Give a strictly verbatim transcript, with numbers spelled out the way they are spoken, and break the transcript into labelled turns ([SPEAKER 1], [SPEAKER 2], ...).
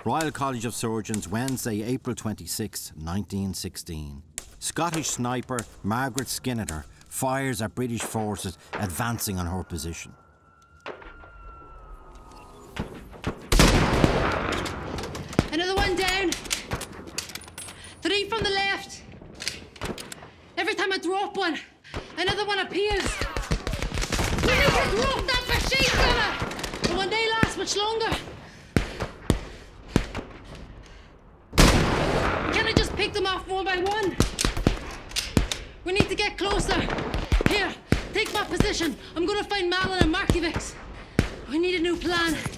[SPEAKER 1] Royal College of Surgeons, Wednesday, April twenty-sixth, nineteen sixteen. Scottish sniper Margaret Skinnider fires at British forces advancing on her position.
[SPEAKER 2] Another one down. Three from the left. Every time I drop one, another one appears. We need to drop that machine gunner! It will not last much longer. Can I just pick them off one by one? We need to get closer. Here, take my position. I'm gonna find Malin and Markiewicz. We need a new plan.